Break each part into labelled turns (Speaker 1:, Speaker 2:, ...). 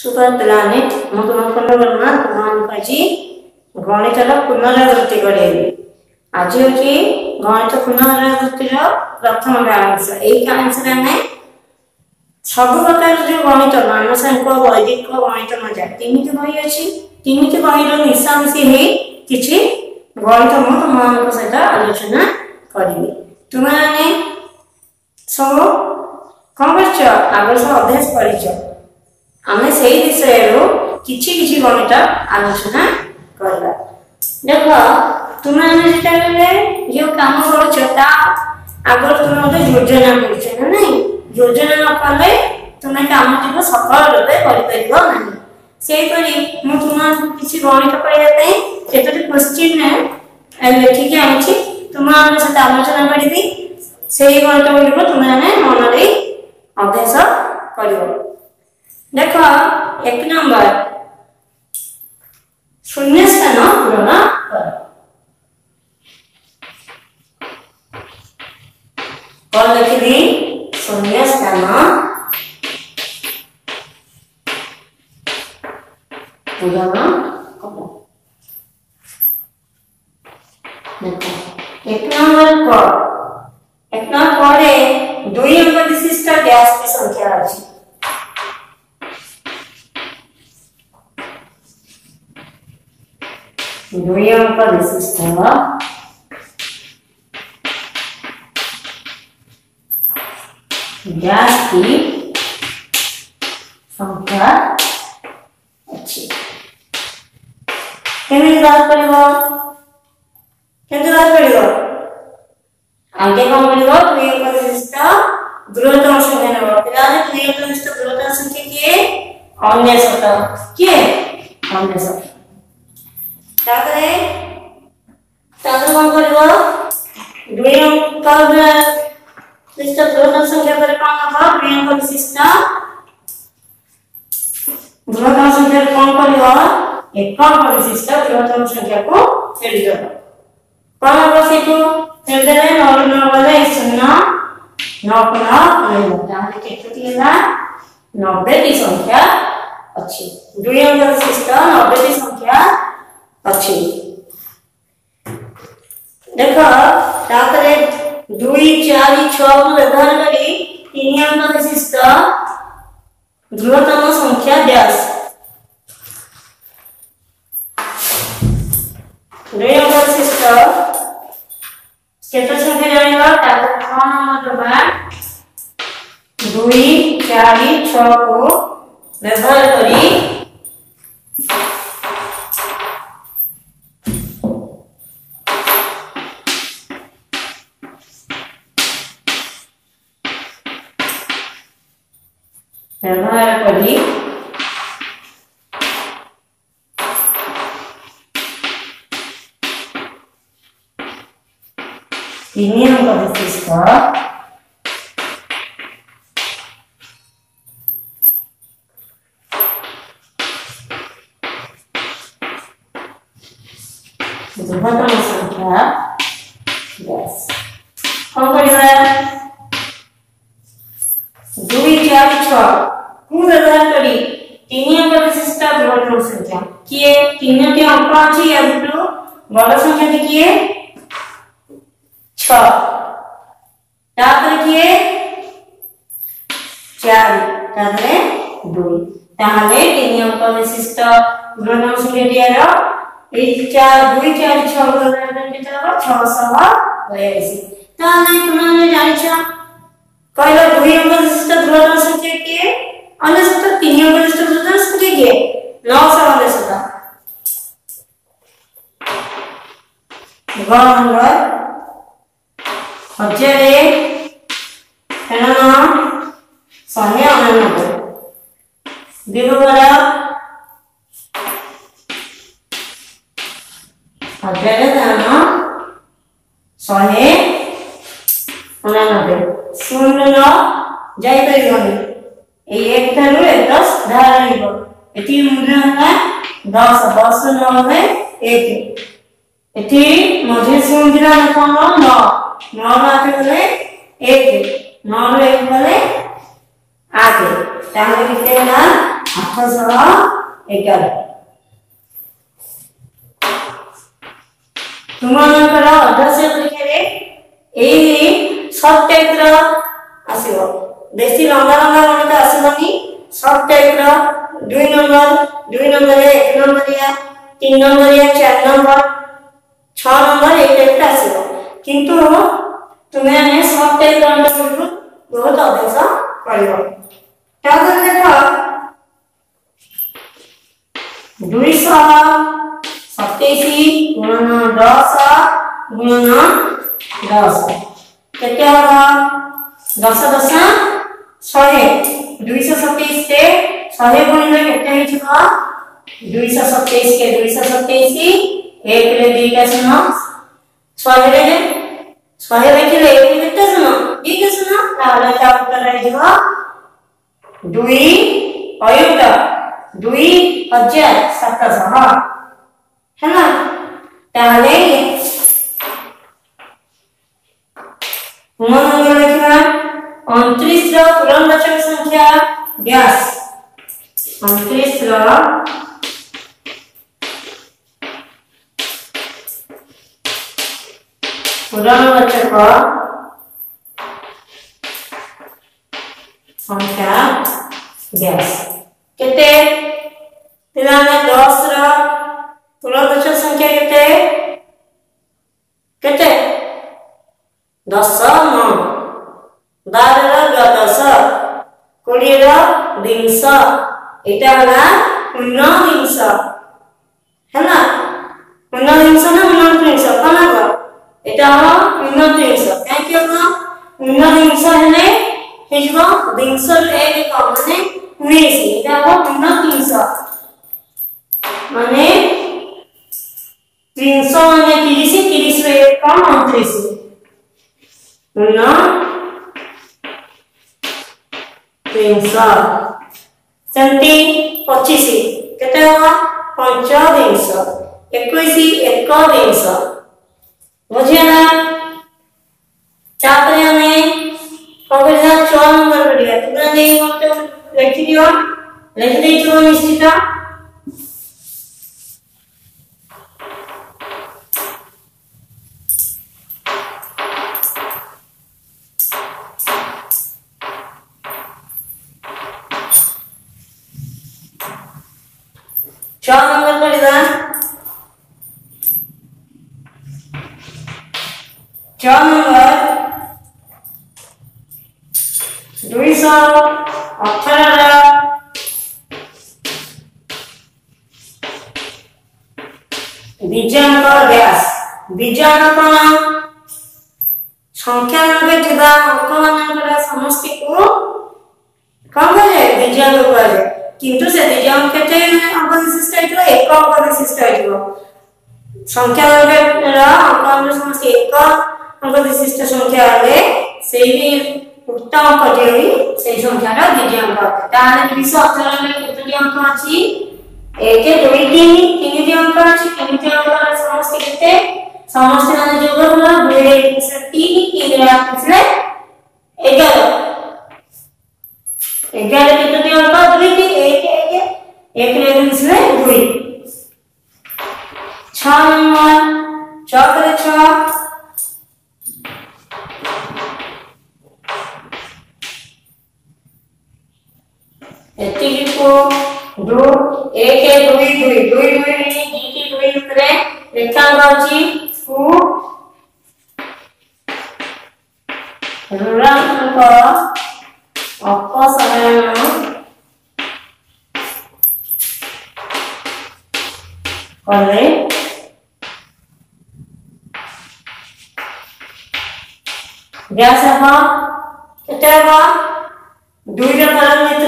Speaker 1: Super planet मु तुम पंडवर्मा तुम आज गणित पुनरावृत्ति करेबी। आज हूँ गणित पुनरावृत्ति प्रथम डांस। यही आंसर आम सब प्रकार जो गणित मानसांक वैदिक गणित मजा तीन बही अच्छी तीन बही मिशामिशी हो कि गणित मु तुम सहित आलोचना करी। तुम्हें सब कौन कर आगे सब अभ्यास कर आम से विषय किसी गणित आलोचना करवा। देख तुम्हें जो कम कर आगे तुम गोटे योजना मिलছে ना नहीं योजना न कले तुम्हें कम टी सफल रूपे करना से तुम किसी गणित करने क्वेश्चन लिखिकी आनी तुम सहित आलोचना करी से गणित गुड़िक तुम्हें मन अभ्यास कर। देख एक नंबर शून्य स्थान पूरण कर लिखी शून्य स्थान पूरण कर। एक नंबर पर 2 अंक विशिष्ट डैश की संख्या अच्छी 2 अंक विशिष्ट डैश की संख्या अच्छी केमी बात करिवो केंद्र बात करिवो आगे कौन करिवो 2 अंक विशिष्ट ध्रुवतम संख्या नंबर पिलाने 2 अंक विशिष्ट ध्रुवतम संख्या किए अन्यसत किए अन्यसत ताकरे ताकरे कौन करिवो 2 अंक विशिष्ट ध्रुवतम संख्या पर कौन हबो 2 अंक विशिष्ट ध्रुवतम संख्या कौन करिवो 1 अंक विशिष्ट ध्रुवतम संख्या को छेड़ी दो कौन हबो सेको छेड़ देले 9 वाले 0 9 ताहले केतटी होला 90 टी संख्या अच्छी 2 अंक विशिष्ट 90 टी संख्या अच्छी। देख ताकरे 2 4 6 को व्यवहार करी 3 अंक विशिष्ट ध्रुवतम संख्या डैश 2 अंक विशिष्ट केते संख्या जानिबा ताकरे 6 नंबर बा 2 4 6 को व्यवहार करी व्यवहार करी 3 अंक विशिष्ट ध्रुवतम संख्या डैश कौन करिबा 2 4 6 को व्यवहार करी 3 अंक विशिष्ट ध्रुवतम संख्या किए 3 टी अंक अछि या बिटु बड़ संख्या टी किए 6 तापर किए 4 तापर 2 ताहले 3 अंक विशिष्ट ध्रुवतम संख्या दियारो 1 4 2 4 6 को व्यवहार करके चलो 682 ताहले तुमने जानिछा कहलो 2 अंक विशिष्ट ध्रुवतम संख्या किए अन्यसत 3 अंक विशिष्ट ध्रुवतम संख्या किए 999 नंबर 1099 दिगोरा 1099 शून्य जाई परिबनी ए 1 थारु 10 धारा निबो एठी मूल्य है 10 10 9 है 1 एठी मझे शून्य कोन 9 9 आके गले 1 9 रे 1 गले 8 ताहले किते ना 811 तुमମାନଙ୍କର ଅଭ୍ୟାସ ପରୀକ୍ଷାରେ ଏଇ ସବ୍ ଟାଇପ ର ଆସିବ ବେଶୀ ଲମ୍ବା ଲମ୍ବା ଗଣିତ ଆସିବନି ସବ୍ ଟାଇପ ର 2 ନମ୍ବର 2 ନମ୍ବରରେ 1 ନମ୍ବରିଆ 3 ନମ୍ବରିଆ 4 ନମ୍ବର 6 ନମ୍ବର ଏଇ ଟାଇପ ର ଆସିବ କିନ୍ତୁ ତୁମେ ସବ୍ ଟାଇପ ର ଗଣିତ ବହୁତ ଅଭ୍ୟାସ କରିବ ତାପରେ ଦେଖ 227 गुणन 10 गुणन 10 केते होगा 10 10 100 227 से 100 गुणिले केते हिजबा 227 के 227 एक रे दीटा सुनो 100 रे 100 रखिले एक केते सुनो दीटा सुनो ताला ता उत्तर हिजबा 2 अयुक्त 2700 है ना ताले मन लिखना 29 रो पूर्णवाचक संख्या व्यास 29 रो पूर्णवाचक संख्या व्यास केते तिला में 10 रो पूर्णवाचक संख्या केते केते 10 9 12 रो 10 20 रो 20 एटा हला 19 है ना 19 ना 29 कोन आगो एटा हो 29 काहे कि हो 19 हेले हेजबो 20 रे एक कम माने 19 एटा हो 29 माने 300 माने 30 30 रे कम 29 300 सेंटी 25 केते होगा 25 21 बुझिया ना तापरे हमें कबजा 4 नंबर बढ़िया तुमने नहीं मत लिख दियो लिख देइछो निश्चित चार नंबर पढ़िदा 4 नंबर 218 बीजांक व्यास बीजांक संख्या में थिबा अंक मानकर समष्टि को कम करे बीजांक करे किंतु से बीजांक केते अंक विशिष्ट हेतु एक अंक विशिष्ट हेतु संख्या रा अंक समष्टि एक अंक विशिष्ट संख्या रे सेही उक्त अंक देई सेही संख्या रा बीजांक ताने 218 में केते अंक अछि 1 2 3 3 अंक अछि 3 अंक रा समष्टि केते समष्टि माने जोग होला 2 रे 3 3 रे आछले 11 11 केते अंक 2 3 1 रे मिसले 2 6 नंबर 6 करे 6 एति को 2 1 2 2 2 2 नीति 2 ऊपर रेखांक अछि को ऋणांक अपसरण करे व्यास हो केते हो 2 रे परमित्र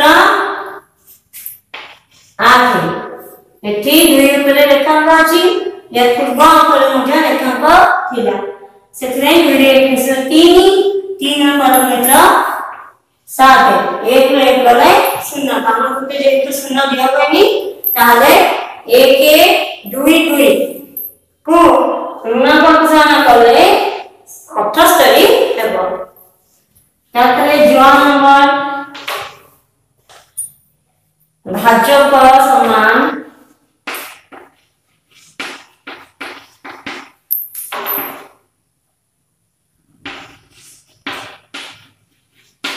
Speaker 1: 8 एठी 2 ऊपर रेखांक अछि या पूर्व अंक मध्ये रेखांक थिला सेतरे 2 रे 3 3 परमित्र 7 1 रे 1 गले 0 काम कुते जेतु 0 दिया गनी ताले 1 2 2 को ऋणांक कले 78 हेबो तातरे जो नंबर भाज्य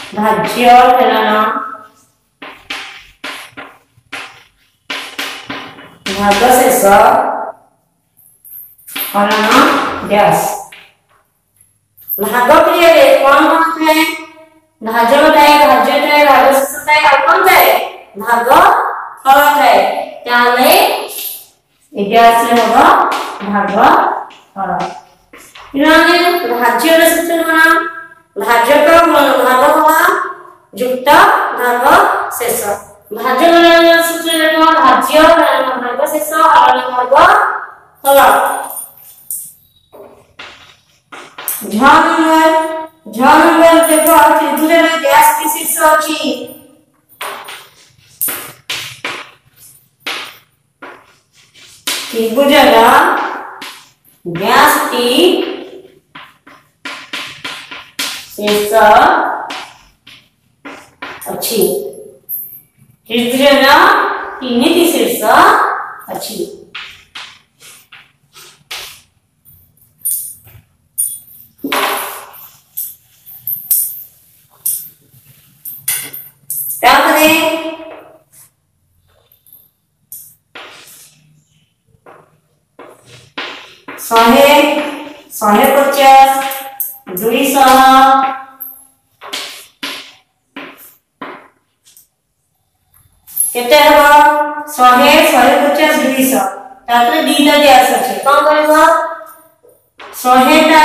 Speaker 1: धाज्य फलन भागशेष फलन डैश। भाग क्रिया रे कौन कौन थे? धाज्य ଥାଏ, धाज्य ଥାଏ, भागशेष ଥାଏ, ଆଉ କଣ ଥାଏ? भाग फल ଥାଏ। ତାହେଲେ ଏଟା ଆସିଲେ ହବ भाग फल। इन्होंने भाज्य रे सूत्र कौन? भाज्य का भाग फल युक्त भाग शेष। भाज्य फलन सूत्र रे कौन? भाज्य भाग शेष और भाग फल। झ नंबर देखो त्रिभुज रे डैश की शीर्ष अछि। त्रिभुज रा डैश टी शीर्ष अछि। त्रिभुज रा तीनटी शीर्ष अछि। तापरे 100 150 200 केते हबो? 100 150 200 तापरे दीटा डैश अछि। कोन करबो? 100 टा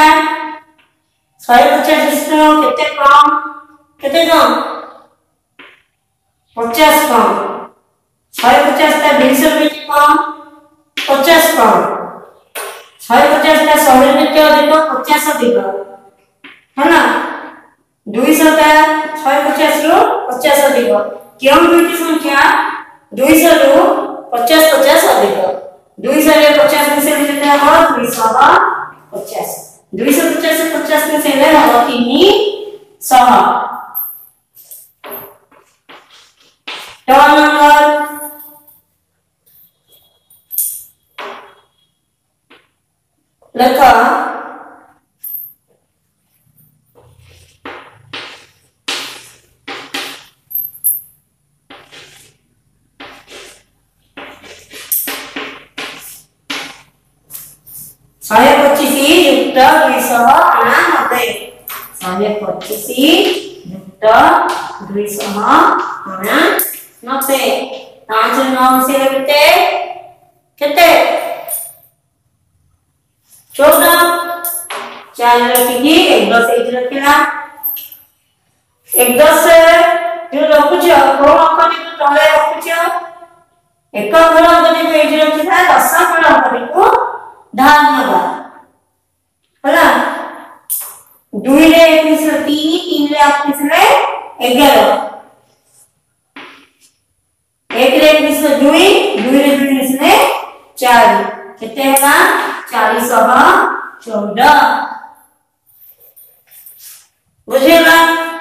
Speaker 1: 150 केते कम? केते कम? 50 कम। 150 टा 200 रुपए कम 50 कम। 150 टा 100 रुपए अधिक 50 अधिक है ना। 200 टा 150 रु 50 अधिक। क्यों दुईटी संख्या 200 रु 50 50 अधिक। 200 रे 50 मिसे केते हबो? 250। 250 से 50 मिसे हबो 300। नंबर लखा 125 युक्त 290। 125 युक्त 290। 5 9 से केते? केते? 14। 4 रखी 1 10 एज रखिला। 1 10 जो रखुछ को अंकनी को तळे रखुछ। एक घर अंकनी को एज रखिला 10 घर अंकनी को ढाल नबा होला। 2 रे 1 मिसले 3 3 रे 8 मिसले 11 1 रे 1 मिसले 2 2 रे 2 मिसले 4 केते होला? 414। बुझेला?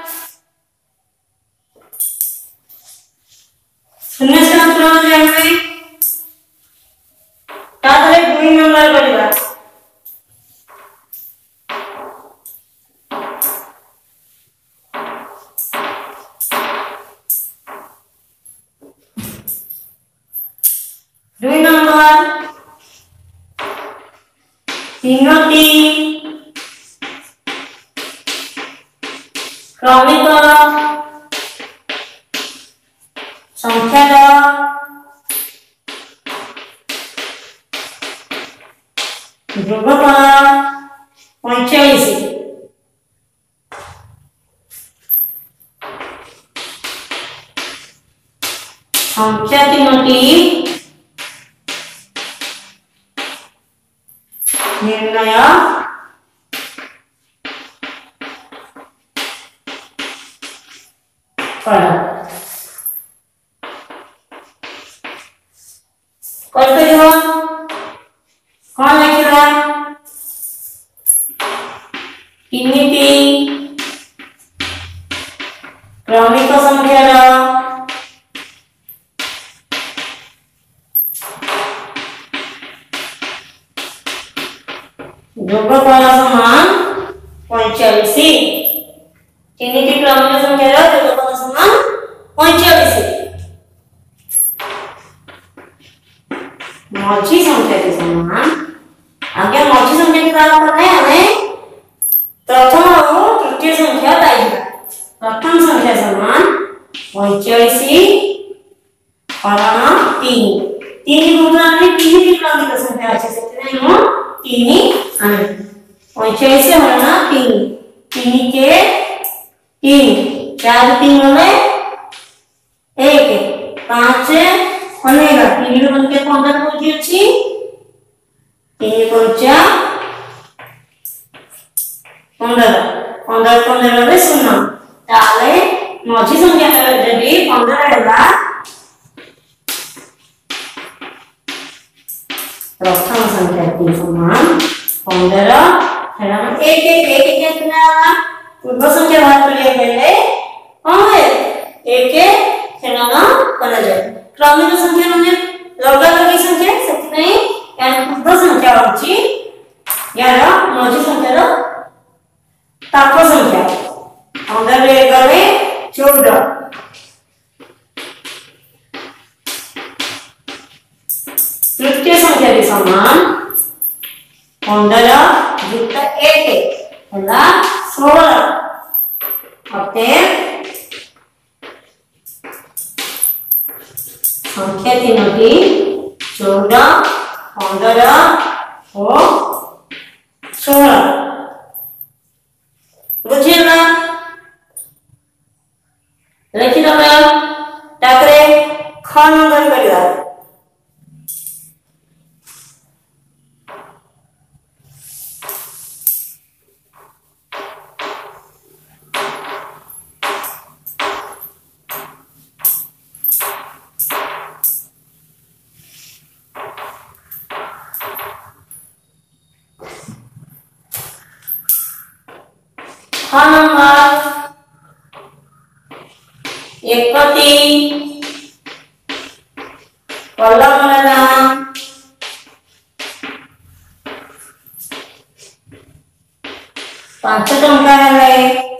Speaker 1: शून्य से अंतराल जाने ताले 2 नंबर करिबा। दुई नंबर तीनोटी क्रमिक संख्यार ध्रुवफल 45। संख्या तीनोटी निर्णय फल। करते हो कौन लिखिला? तीनटी क्रमिक संख्यार योगफल समान 45। ତିନିଟି କ୍ରମିକ ସଂଖ୍ୟାର ଯୋଗଫଳ ସମାନ 45। मझी संख्या के समान आगे मझी संख्या के बात करने हमें प्रथम और तृतीय संख्या पाइबा। प्रथम संख्या समान 45 हरण 3 3 गुणा में 3 की क्रमिक संख्या আছে সেখানে हम 3 আনি 45 हरण 3 3 के 3 4 3 होले 1 5 होनेगा 3 ରୁ बनके 15 होची अछि 3 पंचा 15 15 15 रे 0 ताले मझी संख्या जदी 15 हैला प्रथम संख्या के समान 15 हेला 1 1 1 कितना पूर्व संख्या भाग करिए पहले हां 1 1 हेला करा जाए क्रमिक संख्या माने लगालगी संख्या सेति यार पूर्व संख्या होची यार मझी संख्यार ताप संख्या 15 रे गले 14 तृतीय संख्या के समान 15 युक्त 1 होला 16 अते संख्या तीनोटी 14 15 और 16 बुझिएगा लिखि दबा ताकरे ख नंबर करिया नंबर 31 कलम नाम 5 टंका है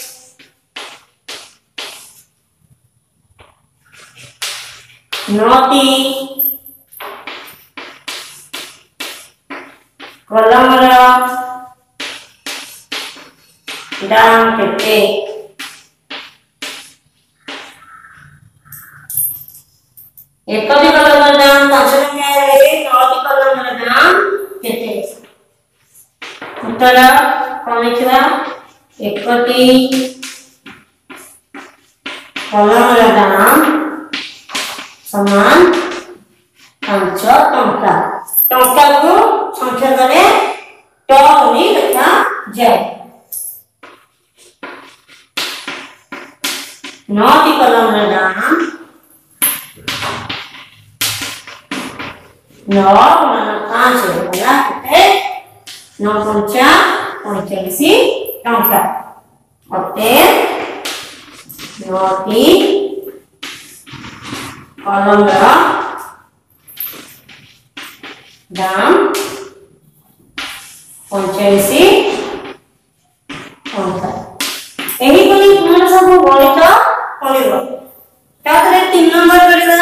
Speaker 1: नोटी कलम दाम केते एकटी कलम दाम 5 टंका है नोटी कलम दाम केते उत्तर कोन लिखिबा एकटी कलम दाम समान 5 टंका टंका को संख्या करे टनी लिखा जाए नोटी कलम दाम 9 5 होला केते 9 पंचा 45 टंका अते नोटी कलम दाम 45 टंका एही कोनी मन सब गणित पढिबो ताकरे 3 नंबर करिबा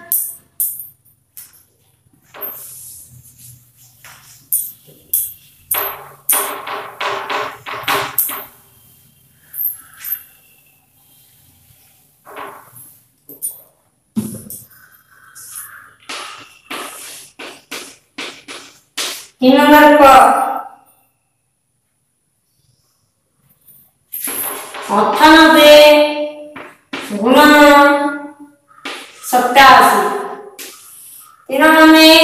Speaker 1: 3 नंबर को 98 गुणा 87 तीन में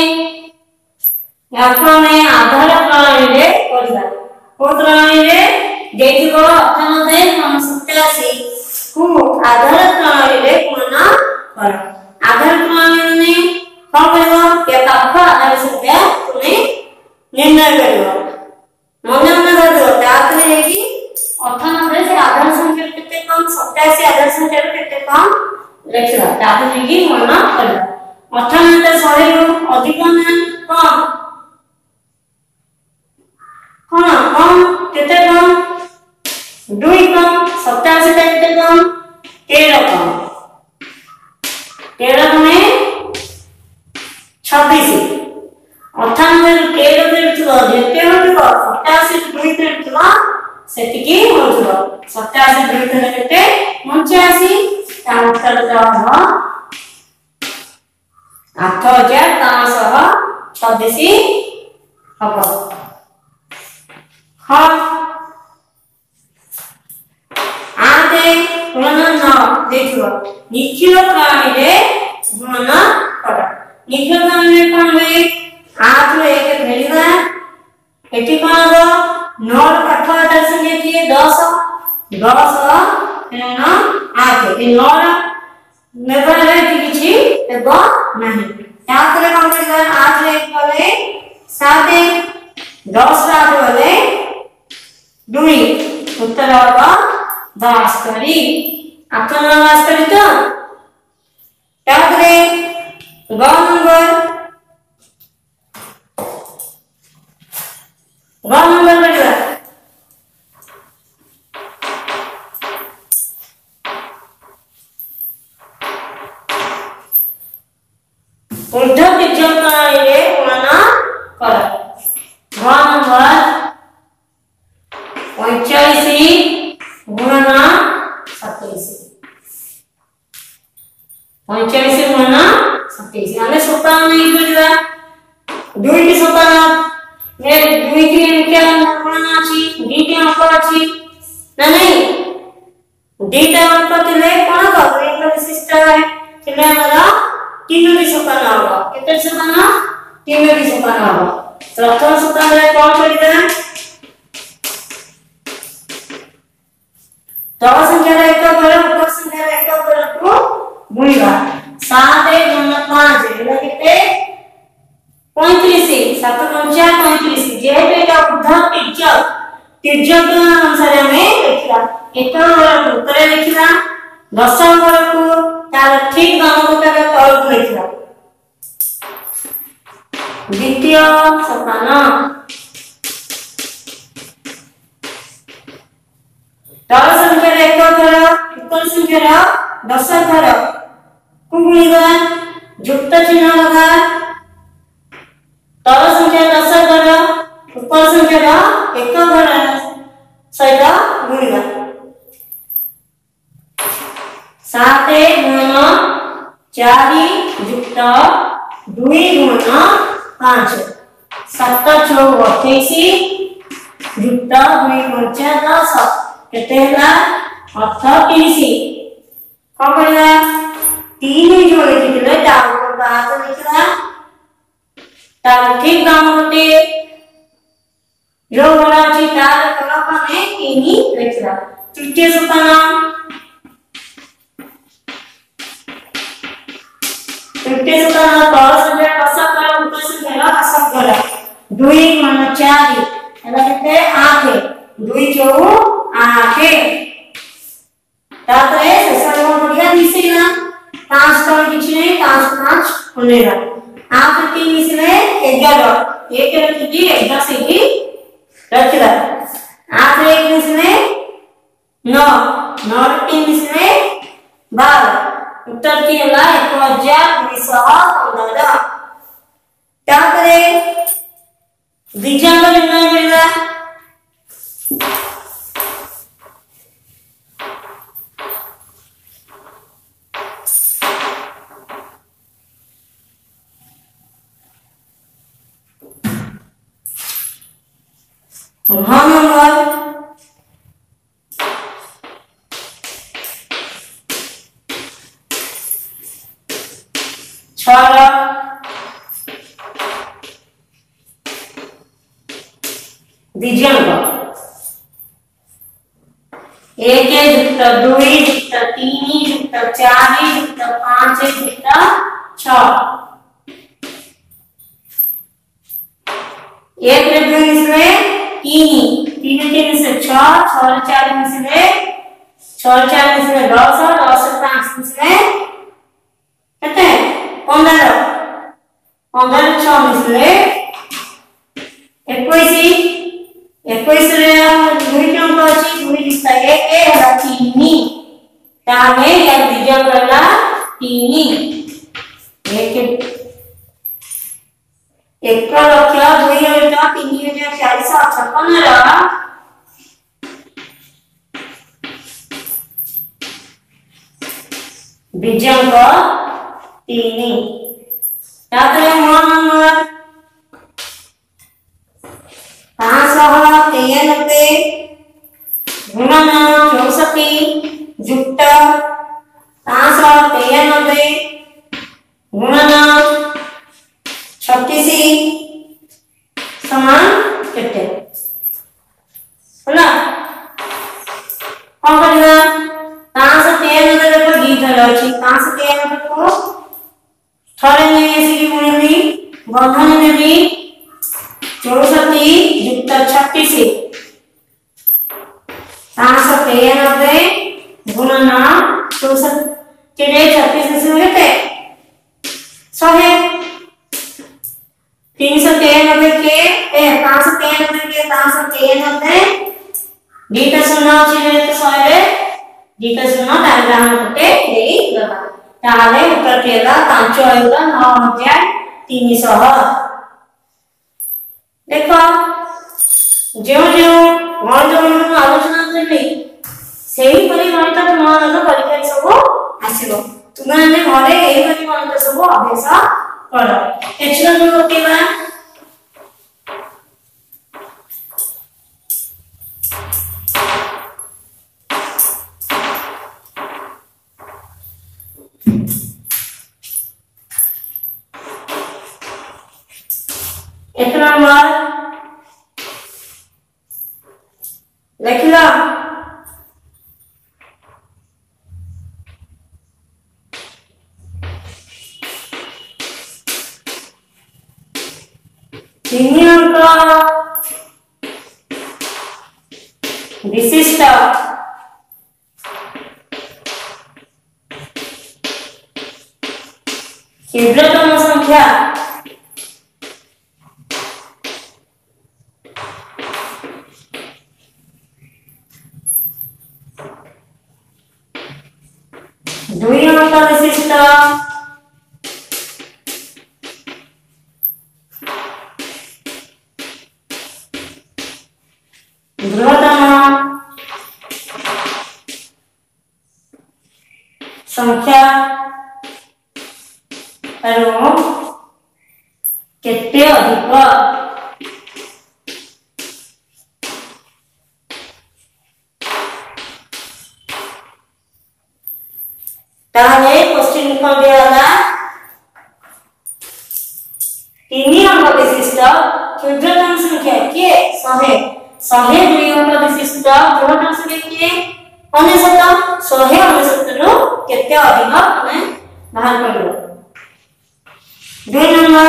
Speaker 1: याको में आधार प्रणाली रे करबा को प्रणाली रे देखिबो 98 87 को आधार प्रणाली रे गुणा कर आधार प्रणाली ने कोन करबो के पाख आधार संख्या तुमे निर्णय करबो मने मने करबो ताकरे कि 98 से आधार संख्या केते कम 87 आधार संख्या केते कम लिखला ताकरे कि मना करबो 98 100 रु अधिक ना कम कम केते कम 2 कम 87 का केते कम 13 कम 13 में 26 98 ରୁ 13 फेरुथलो जेते होतलो 87 2 फेरुथलो सेतिकी होतलो 87 2 फेर केते 89 ता उत्तर हो 8526 हबो हां आते गुणन न देखियो निखिल प्राणी रे गुणन कर निखिल प्राणी रे कोन वे 8 रो 1 फेरिबा एटी कोन हो 9 रो पाठ आदर संगे किए 10 10 न 8 ए 9 रो नेबर रे किछि एबो नाही यात्रे कोन करबा 8 रे 1 बोले 7 10 रो 8 बोले 2 उत्तर होगा 10 करी आपन नाम करी तो यात्रे ग नंबर बढ़िया ऊर्ध्व तिर्यक प्रणाली रे गणना कर ग नंबर 45 गुणना 27 45 गुणना 27 हमें सोपान नहीं करला 2 की सोपान ये 2 की क्या गुणना अछि 2 के अंक अछि ना नहीं 2 टा अंक तिले कोन को एक विशिष्ट है तिले हमरा 3 की सोपान होगा केते सोपान 3 की सोपान होगा प्रथम सोपान रे कोन करिदा 10 संख्या रे 1 कर उपर संख्या रे 1 कर को गुणिबा 7 गुणन 5 एला केते 35 7 पंचा 35 जेहेतु एटा ऊर्ध्व तिर्यक अनुसार हमें लिखला एक उत्तर लिखला 10 नंबर को तार ठीक बामपट रे तल को लिखला द्वितीय सोपान 10 संख्या रे 1 कर उपर संख्या रे 10 कर को गुणिबा युक्त चिन्ह लगा तल संख्या 10 कर ऊपर संख्या 1 कर सहित गुणिबा 7 गुणन 4 युक्त 2 गुणन 5 7 6 28 युक्त 2 पंचा 10 केते हला 38 कोन करला 3 जोड़े कितले ता ऊपर बात लिखला तार ठीक दाम होते जो बड़ा छी तार कलप में 3 लिखला तृतीय सोपान तल संख्या 10 कर ऊपर संख्या 10 कर 2 गुणन 4 एला केते 8 2 4 8 तापरे शेष गुण बढ़िया मिसेला 5 तो किछि नहीं 5 5 होनेला 8 3 मिसले 11 1 रखी 11 से की रखला 8 1 मिसले 9 9 3 मिसले 12 उत्तर की होला 1915 तापरे दिजांग निर्णय मिलला हाँ नंबर 6 दिजांग 1 युक्त 2 युक्त 3 युक्त 4 युक्त 5 युक्त 6 एक रे 2 इसमें 3 3 से 6 6 4 मिसले 6 4 मिसले 10 10 5 मिसले कितने 15 15 6 मिसले 21 21 रे 2 के अंक अछि 2 लिखता 1 ए हला 3 ताहे या बीजा कहला 3 1,02,3456 बीजांक 3 ताପରେ मोर नंबर 593 गुणन 64 जुक्त 593 गुणन 36 समान केते होला कोन करना 593 देखो दी थला अछि 593 को थरे नै एसी गुणनी बंधन देबी 64 जुक्त 36 593 गुणन 64 केडे 36 से केते 100 393 के 593 के 593 दीटा शून्य अछि तो 100 रे दीटा शून्य ताले हम कटे देई दबा ताले उत्तर केला 5,09,300 देखो जो जो गणित मन आलोचना करली सेही परि गणित मन परीक्षा सब आसीबो तुमने घरे एही परि गणित सब अभ्यास करो एचना जो होकेबा एक नंबर लिखला 3 अंक विशिष्ट क्षुद्रतम संख्या दुई अंक विशिष्ट बृहत्तम संख्या केते अधिक ताले क्वेश्चन कौन दियाला 3 अंक विशिष्ट क्षुद्रतम संख्या के 100 2 अंक विशिष्ट बृहत्तम संख्या के 99 रो केते अधिक हमें बाहर करलो 2 नंबर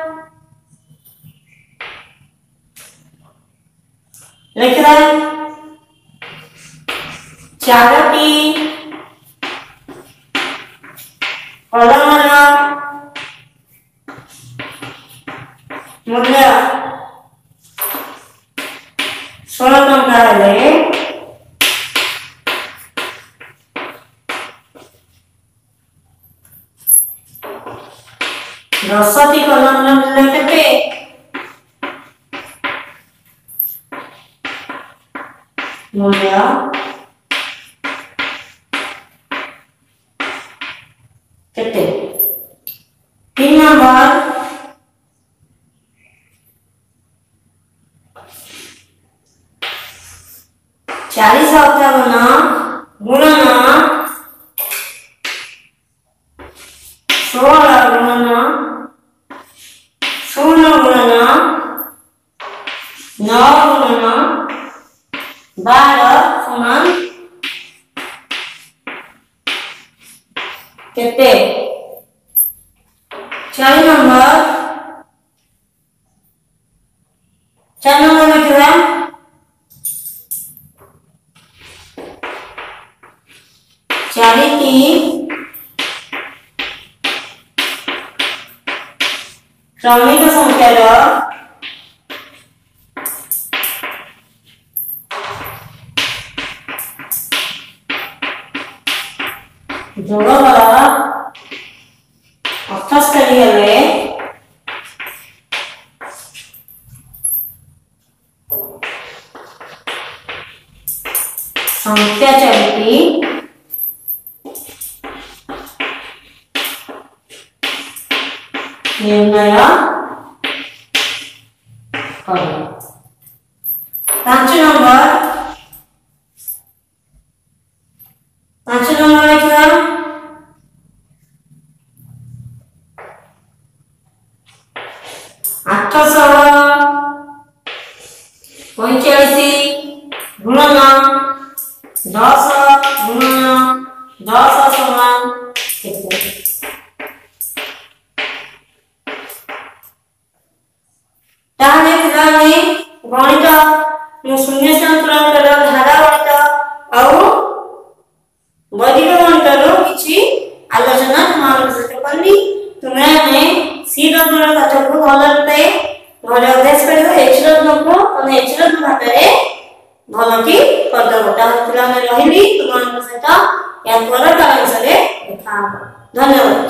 Speaker 1: लिखला 4टी कलमर मूल्य 16 टंका है 10टी कलमर मूल्य केते मूल्य 3 नंबर 458 गुणन 16 गुणन 0 गुणन 9 गुणन 12 समान केते 4 नंबर लिखला 4 क्रमिक संख्या जोड़ बल 78 हेले संख्या चारिटी निर्णय कर। 5 नंबर लिखा 845 गुणन 10 गुणन 10 समान केते ताने पिलाने गणित शून्य स्थान पूरण कर धारा गणित आउ वैदिक गणित रो किछि आलोचना तुम्हारे साथ करनी। तुम्हें सी रत्न कथा को भलते घर अभ्यास करियो। एच रत्न को तने एच रत्न भाषा भल की करदब ताहला रहिली तुम्हारे सहित या पर आंसर देखा। धन्यवाद।